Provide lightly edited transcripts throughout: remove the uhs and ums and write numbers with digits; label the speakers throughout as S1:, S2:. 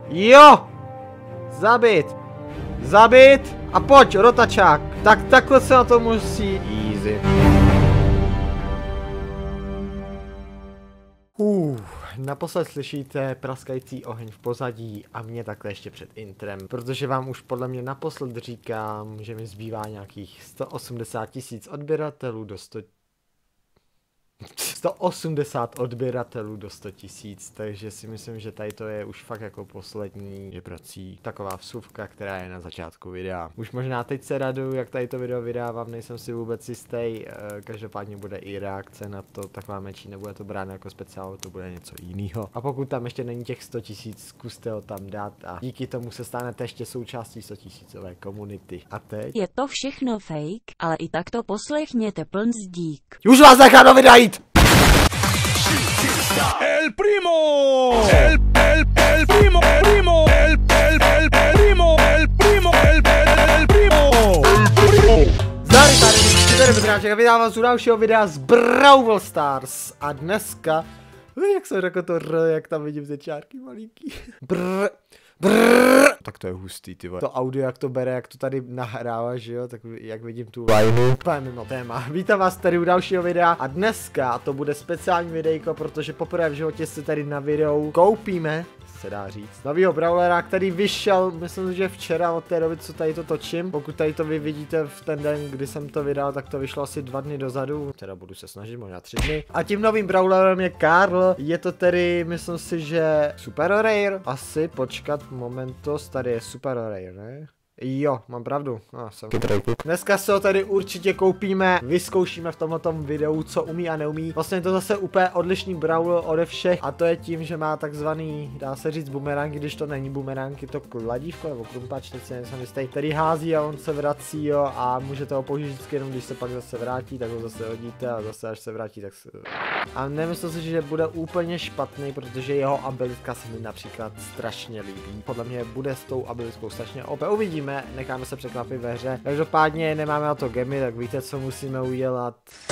S1: Jo! Zabit! Zabit! A pojď, rotačák! Tak takhle se na to musí. Easy. Naposled slyšíte praskající oheň v pozadí a mě takhle ještě před intrem, protože vám už podle mě naposled říkám, že mi zbývá nějakých 180 000 odběratelů do 180 odběratelů do 100 000, takže si myslím, že tady to je už fakt jako poslední žebrací taková vsuvka, která je na začátku videa. Už možná teď se raduju, jak tady to video vydávám, nejsem si vůbec jistý, každopádně bude i reakce na to, taková menší, nebude to bráno jako speciál, to bude něco jiného. A pokud tam ještě není těch 100 000, zkuste ho tam dát a díky tomu se stanete ještě součástí 100 000 komunity. A teď?
S2: Je to všechno fake, ale i tak to poslechněte pln zdík.
S1: Už vás nechá do videa jít!
S3: El primo, el primo, el primo, el primo, el primo, el primo.
S1: Zdravím, tady Petráček a vydám vás u dalšího videa z Brawl Stars a dneska, jak jsem řekl to R, jak tam vidím ty čárky malinký. Brr. Tak to je hustý, ty vole. To audio, jak to bere, jak to tady nahrává, že jo, tak jak vidím tu lineu. Úplně mimo téma. Vítám vás tady u dalšího videa a dneska to bude speciální videjko, protože poprvé v životě si tady na videu koupíme, se dá říct, novýho brawlera, který vyšel, myslím, že včera od té doby, co tady to točím. Pokud tady to vy vidíte v ten den, kdy jsem to vydal, tak to vyšlo asi 2 dny dozadu. Teda budu se snažit, možná 3 dny. A tím novým brawlerem je Karl. Je to tedy, myslím si, že super rare. Asi počkat, momentos, tady je super rare, ne? Jo, mám pravdu. Dneska se ho tady určitě koupíme, vyzkoušíme v tomhletom videu, co umí a neumí. Vlastně je to zase úplně odlišný brawler ode všech a to je tím, že má takzvaný, dá se říct, bumerang, když to není bumerang, je to kladívko nebo krumpač, teď si nejsem jistý, který hází a on se vrací, jo, a můžete ho použít vždycky jenom, když se pak zase vrátí, tak ho zase hodíte a zase až se vrátí, tak se... A nemyslím si, že bude úplně špatný, protože jeho abilitka se mi například strašně líbí. Podle mě bude s tou abilitkou strašně OP. Uvidíme, necháme se překvapit ve hře. Každopádně nemáme na to gemy, tak víte, co musíme udělat.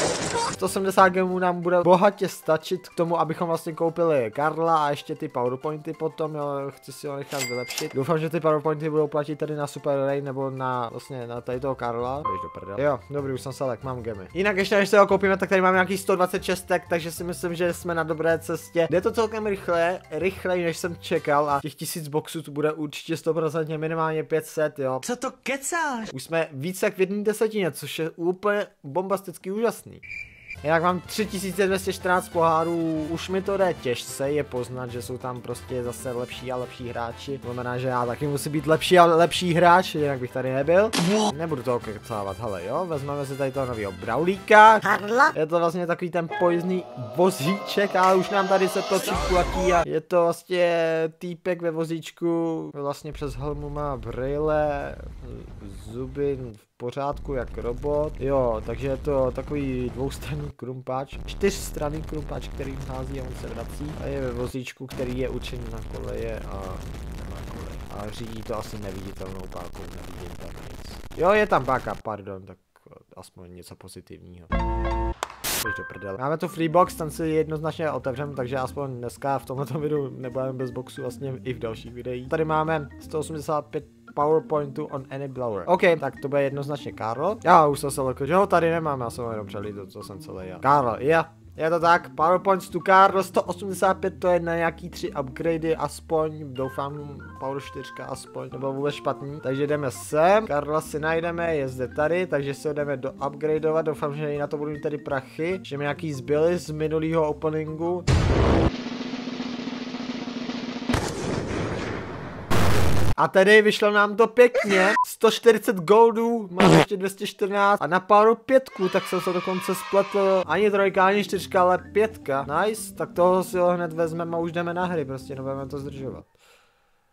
S1: 180 gemů nám bude bohatě stačit k tomu, abychom vlastně koupili Karla a ještě ty powerpointy potom, jo, chci si ho nechat vylepšit. Doufám, že ty powerpointy budou platit tady na Super Ray nebo na vlastně na tady toho Karla. Běž do prdele. Jo, dobrý, už jsem se lek, mám gemy. Jinak ještě než se ho koupíme, tak tady máme nějaký 126, takže si myslím, že jsme na dobré cestě. Jde to celkem rychleji, než jsem čekal a těch 1000 boxů tu bude určitě 100% minimálně 500, jo.
S3: Co to kecáš?
S1: Už jsme víc jak v 1/10, což je úplně bombasticky úžasný. Jak mám 3214 pohárů, už mi to jde těžce, je poznat, že jsou tam prostě zase lepší a lepší hráči. Znamená, že já taky musím být lepší a lepší hráč, jinak bych tady nebyl. Nebudu toho kecávat, hele jo, vezmeme si tady toho nového Brawlíka. Je to vlastně takový ten pojízdný vozíček, ale už nám tady se točí kulatí a je to vlastně týpek ve vozíčku, vlastně přes helmu má brýle, zuby v pořádku jak robot. Jo, takže je to takový dvoustranný krumpáč, 4stranný krumpáč, který hází a on se vrací. A je ve vozíčku, který je určený na koleje a nemá koleje. A řídí to asi neviditelnou pákou, nevidím tam nic. Jo, je tam páka, pardon, tak aspoň něco pozitivního. Do prdele. Máme tu freebox, ten si jednoznačně otevřeme, takže aspoň dneska v tomto videu nebudeme bez boxu, vlastně i v dalších videích. Tady máme 185 PowerPointu on any blower. OK, tak to bude jednoznačně Karl. Já už jsem se lekl, že ho tady nemám, já jsem jenom přelídl, co jsem celý já. Karl, je to tak, PowerPoints to Karl, 185 to je na nějaký 3 upgradey aspoň, doufám Power 4 aspoň, nebo vůbec špatný. Takže jdeme sem, Karla si najdeme, je zde tady, takže se jdeme do upgradeovat, doufám, že i na to budu mít tady prachy, že mi nějaký zbyly z minulého openingu. A tady vyšlo nám to pěkně, 140 goldů, mám ještě 214 a na páru 5, tak jsem se dokonce spletl, ani 3, ani 4, ale 5, nice, tak toho si ho hned vezmeme a už jdeme na hry, prostě nebudeme to zdržovat.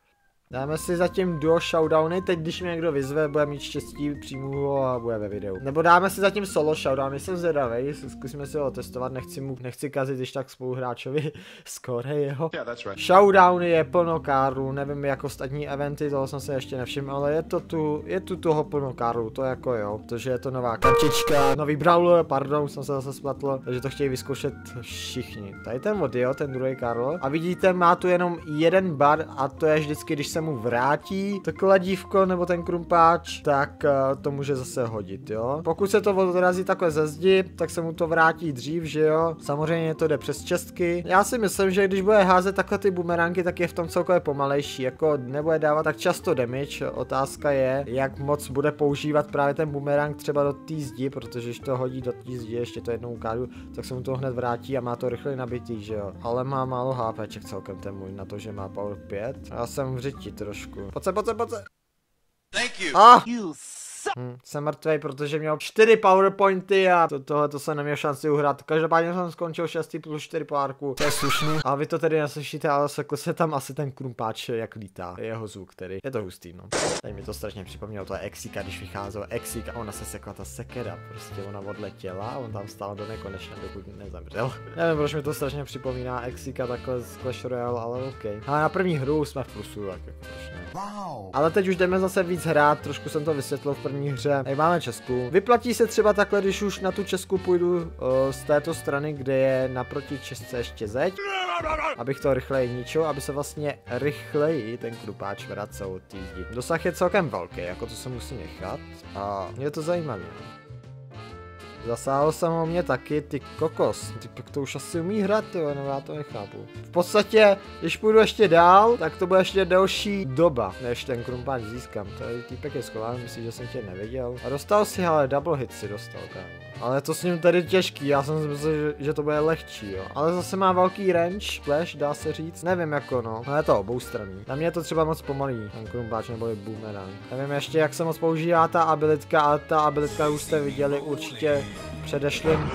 S1: Dáme si zatím duo showdowny, teď když mě někdo vyzve, bude mít štěstí, přijmu ho a bude ve videu. Nebo dáme si zatím solo showdown, jsem zvědavej, zkusíme si ho testovat, nechci kazit když tak spoluhráčovi skóre jeho. Showdown je plno kárů, nevím jak ostatní eventy, toho jsem se ještě nevšiml, ale je tu toho plno kárů, to jako jo, protože je to nová kartička, nový brawler, pardon, jsem se zase spletl, takže to chtějí vyzkoušet všichni. Tady ten od jo, ten druhý Karlo. A vidíte, má tu jenom jeden bar a to je vždycky, když se mu vrátí takové dívko nebo ten krumpáč, tak to může zase hodit, jo. Pokud se to odrazí takhle ze zdi, tak se mu to vrátí dřív, že jo. Samozřejmě to jde přes čestky. Já si myslím, že když bude házet takhle ty bumeránky, tak je v tom celkově pomalejší, jako nebude dávat tak často damage. Otázka je, jak moc bude používat právě ten bumerang třeba do té zdi, protože když to hodí do té zdi, ještě to jednou ukážu, tak se mu to hned vrátí a má to rychle nabitý, že jo. Ale má málo HPček celkem ten můj, na to, že má power 5. Já jsem v řiti trošku. Pojď se.
S3: Thank you.
S1: Jsem mrtvej, protože měl 4 powerpointy a tohle jsem neměl šanci uhrát. Každopádně jsem skončil 6 plus 4 pohárku. To je slušný. A vy to tedy neslyšíte, ale sekl se tam asi ten krumpáč, jak lítá. Jeho zvuk tedy. Je to hustý, no. Tady mi to strašně připomnělo, to je Exika, když vycházel Exik a ona se sekla ta sekera. Prostě ona odletěla a on tam stál do nekonečna, dokud nezemřel. Nevím, proč mi to strašně připomíná Exika takhle z Clash Royale, ale OK. Ale na první hru jsme v plusu, tak jako proč ne. Wow. Ale teď už jdeme zase víc hrát, trošku jsem to vysvětlil v první hře. Tady máme Česku. Vyplatí se třeba takhle, když už na tu Česku půjdu z této strany, kde je naproti České ještě zeď, abych to rychleji ničil, aby se vlastně rychleji ten krupáč vracel od té zdi. Dosah je celkem velký, jako to se musí nechat a je to zajímavé. Zasáhl jsem o mě taky, ty kokos, typek to už asi umí hrát, jo, no já to nechápu. V podstatě, když půjdu ještě dál, tak to bude ještě delší doba, než ten krumpáč získám. Tady týpek je schován, myslím, že jsem tě neviděl. A dostal si, ale double hit si dostal, kámo. Ale to s ním tady těžký, já jsem si myslel, že to bude lehčí, jo. Ale zase má velký range, flash, dá se říct. Nevím jako no, ale je to oboustranný. Na mě je to třeba moc pomalý, ten krumpáč nebo je boomerang. Nevím ještě, jak se moc používá ta abilitka, a ta abilitka už jste viděli určitě předešlým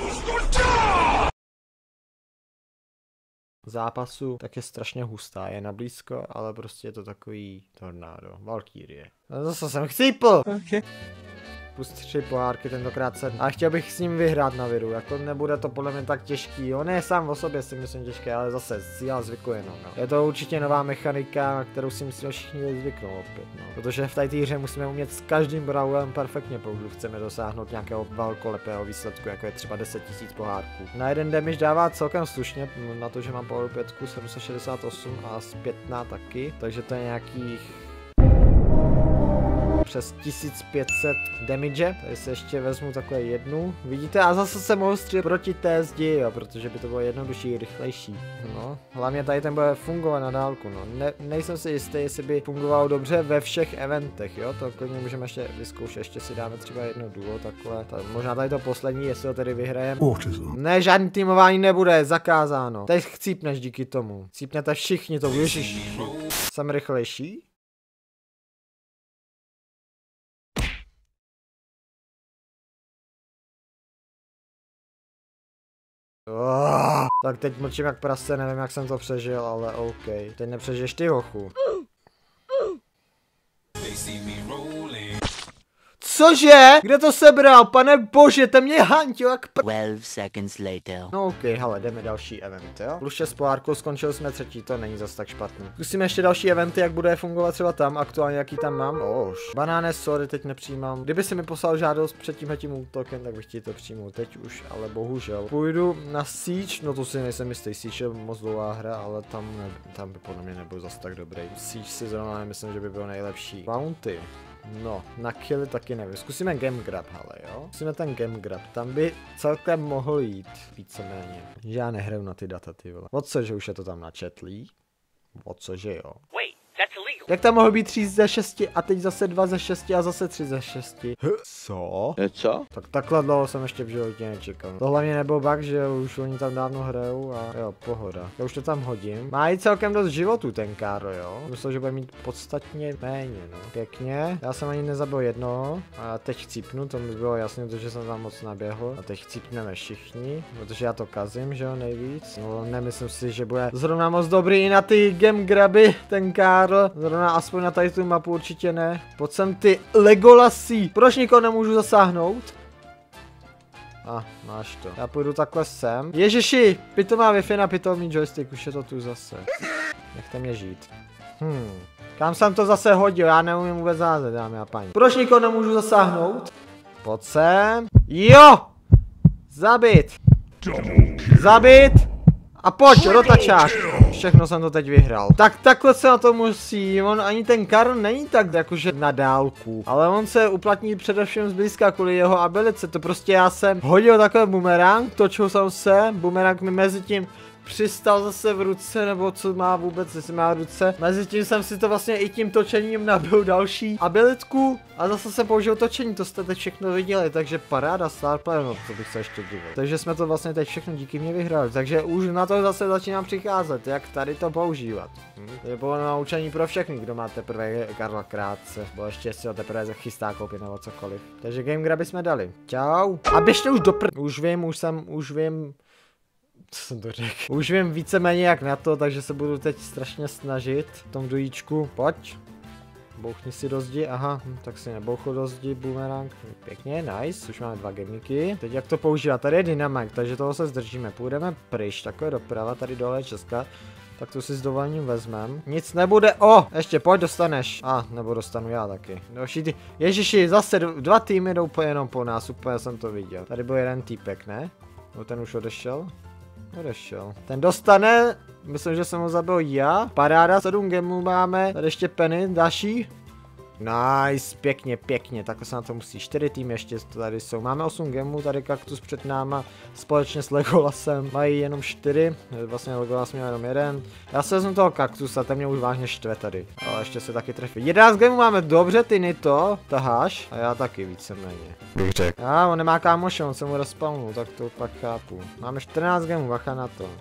S1: zápasu, tak je strašně hustá, je na blízko, ale prostě je to takový tornádo, Valkyrie. Zase jsem chcípl! Okay. Plus 3 pohárky, tentokrát 7. A chtěl bych s ním vyhrát na viru, jako nebude to podle mě tak těžký. On je sám o sobě si myslím těžký, ale zase síla zvykuje, no. Je to určitě nová mechanika, na kterou si myslím, že všichni zvyknou opět, no. Protože v té hře musíme umět s každým brawlerem perfektně, pokud chceme dosáhnout nějakého velkolepého výsledku, jako je třeba 10 000 pohárků. Na jeden damage dává celkem slušně, na to, že mám power 5, 768 a zpětná taky, takže to je nějakých přes 1500 damage, tady se ještě vezmu takhle jednu, vidíte, a zase se mohu střílet proti té zdi, jo, protože by to bylo jednodušší, rychlejší, no, hlavně tady ten bude fungovat na dálku, no, nejsem si jistý, jestli by fungoval dobře ve všech eventech, jo, to klidně můžeme ještě vyzkoušet, ještě si dáme třeba jedno duo, takhle, možná tady to poslední, jestli ho tedy vyhrajeme. Ne, žádný týmování nebude, zakázáno, teď chcípneš díky tomu, chcípnete všichni to, ježiš, jsem rychlejší? Tak teď mlčím jak prase, nevím jak jsem to přežil, ale OK. Teď nepřežiješ ty, hochu. Cože? Kde to sebral? Pane bože, ten mě hantil jak
S4: 12 seconds later.
S1: No OK, hele, jdeme další event, jo? Plus 6 pohárkou, skončili jsme třetí, to není zas tak špatný. Zkusíme ještě další eventy, jak bude fungovat třeba tam, aktuálně jaký tam mám. Banáne, sorry, teď nepřijímám. Kdyby si mi poslal žádost před tímhletím útokem, tak bych ti to přijmul teď už, ale bohužel. Půjdu na Siege, no to si nejsem jistý, Siege je moc dlouhá hra, ale tam by podle mě nebyl zas tak dobrý. Siege si zrovna nemyslím, že by byl nejlepší. Bounty. No, na killy taky nevím. Zkusíme game grab, hele, jo? Zkusíme ten game grab, tam by celkem mohl jít víceméně. Já nehraju na ty data, ty vole. O co, že už je to tam načetlý? O co, že jo? Jak tam mohlo být 3 ze 6 a teď zase 2 ze 6 a zase 3 ze 6? Co?
S4: Co?
S1: Tak takhle dlouho jsem ještě v životě nečekal. To hlavně nebyl bug, že už oni tam dávno hrajou a jo, pohoda. Já už to tam hodím. Má i celkem dost životů ten Káro, jo? Myslel, že bude mít podstatně méně, no. Pěkně. Já jsem ani nezabil jednoho a teď chcípnu, to mi bylo jasné, protože jsem tam moc naběhl. A teď chcípneme všichni, protože já to kazím, že jo, nejvíc. No, nemyslím si, že bude zrovna moc dobrý i na ty game graby ten Káro. Zrovna aspoň na tady tu mapu určitě ne. Pojď sem ty Legolasy. Proč nikoho nemůžu zasáhnout? Máš to. Já půjdu takhle sem. Ježiši, pitomá Wi-Fi na pitomý joystick, už je to tu zase. Nechte mě žít. Kam jsem to zase hodil? Já neumím vůbec házet, dámy a paní. Proč nikoho nemůžu zasáhnout? Pojď sem. Jo! Zabit! Zabit! A pojď, rotačák! Všechno jsem to teď vyhrál. Tak takhle se na to musí. On ani ten Karl není tak jakože na dálku. Ale on se uplatní především zblízka kvůli jeho abilice. To prostě já jsem hodil takhle bumerang, točil jsem se, bumerang mi mezi tím přistal zase v ruce, nebo co má vůbec, jestli má ruce. Mezitím jsem si to vlastně i tím točením nabil další abilitku a zase jsem použil točení, to jste teď všechno viděli, takže paráda, star player, no to bych se ještě divil. Takže jsme to vlastně teď všechno díky mě vyhráli, takže už na to zase začínám přicházet, jak tady to používat. Je bylo naučení pro všechny, kdo má teprve Karla krátce, bo ještě si ho teprve chystá koupit nebo cokoliv. Takže game grabby jsme dali. Čau. A běžte už do už vím. Co jsem to řekl? Už vím víceméně jak na to, takže se budu teď strašně snažit v tom dujíčku. Pojď. Bouchni si do zdi, aha, tak si nebouchl do zdi, boomerang. Pěkně, nice, už máme 2 gemiky. Teď jak to používat? Tady je dynamik, takže toho se zdržíme. Půjdeme pryč, takhle doprava, tady dole je Česka. Tak to si s dovolením vezmem. Nic nebude, ještě pojď, dostaneš. Nebo dostanu já taky. Další ty, ježiši, zase 2 týmy jdou jenom po nás, úplně jsem to viděl. Tady byl jeden týpek, ne? No ten už odešel. Ten dostane, myslím, že jsem ho zabil já. Paráda, 7 gemů máme. Tady ještě Penny, další. Nice, pěkně, takhle se na to musí. 4 týmy ještě tady jsou. Máme 8 gemů, tady kaktus před náma společně s Legolasem. Mají jenom 4, vlastně Legolas měl jenom 1. Já se vezmu toho kaktusa, ten mě už vážně štve tady. Ale ještě se taky trefí. 11 gemů máme, dobře, ty Nito, taháš. A já taky víceméně. Bych řekl. On nemá kámoše, on se mu respawnul, tak to pak chápu. Máme 14 gemů, bacha na to.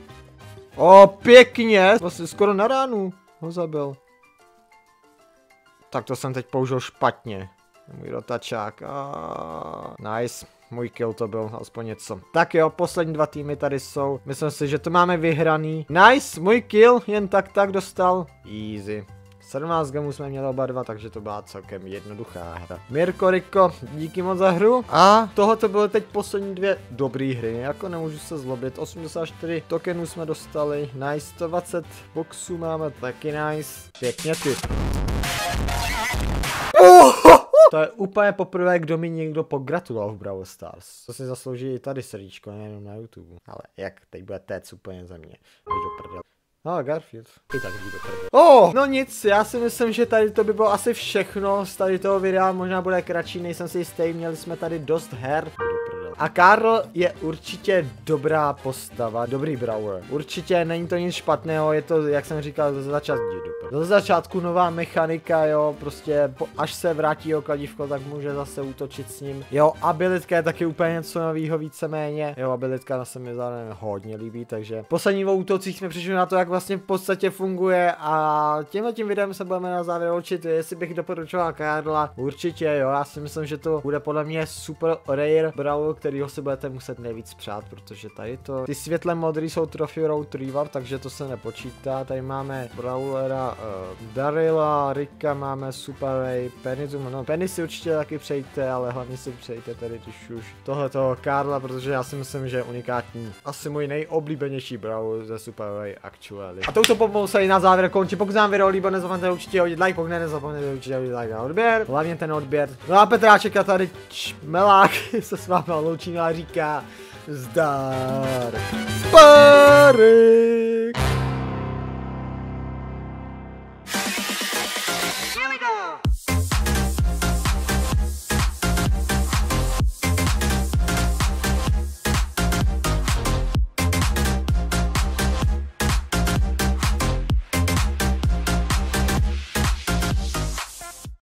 S1: Pěkně, vlastně skoro na ránu ho zabil. Tak to jsem teď použil špatně. Můj rotačák. Nice. Můj kill to byl, aspoň něco. Tak jo, poslední 2 týmy tady jsou. Myslím si, že to máme vyhraný. Nice, můj kill, jen tak dostal. Easy. 17 gemů jsme měli oba 2, takže to byla celkem jednoduchá hra. Mirko, Riko, díky moc za hru. A tohoto byly teď poslední 2 dobré hry, jako nemůžu se zlobit. 84 tokenů jsme dostali, nice, 120 boxů máme, taky nice. Pěkně ty. To je úplně poprvé, kdo mi někdo pogratuloval v Brawl Stars. To si zaslouží i tady srdíčko, nejenom na YouTube. Ale jak teď bude téc úplně za mě. Jdeš do prdele. No, Garfield. I tak jdi do prdele. No nic, já si myslím, že tady to by bylo asi všechno z tady toho videa. Možná bude kratší, nejsem si jistý, měli jsme tady dost her. A Karl je určitě dobrá postava, dobrý brawler. Určitě není to nic špatného, je to, jak jsem říkal, do začátku nová mechanika, jo, prostě až se vrátí jeho kladívko, tak může zase útočit s ním. Jeho abilitka je taky úplně něco nového víceméně. Jeho abilitka se mi zároveň hodně líbí, takže v posledních útocích jsme přišli na to, jak vlastně v podstatě funguje a tímhletím videem se budeme na závěr učit, jestli bych doporučoval Karla. Určitě, jo, já si myslím, že to bude podle mě super rare brawler, kterýho si budete muset nejvíc přát, protože tady to, ty světle modrý jsou Trophy Road Rewards, takže to se nepočítá. Tady máme brawlera Daryla, Ricka, máme Super Ray, Penny, no Penny si určitě taky přejte, ale hlavně si přejte tady když už tohletoho Karla, protože já si myslím, že je unikátní. Asi můj nejoblíbenější brawler ze Super Ray actually. A touto pomalou se i na závěr končí. Pokud se vám video líbilo, nezapomeňte určitě hodit like, pokud nezapomeňte určitě hodit like na odběr, hlavně ten odběr. No a Petráček a tady čmelák se s vámi loučí a říká zdar. Pary!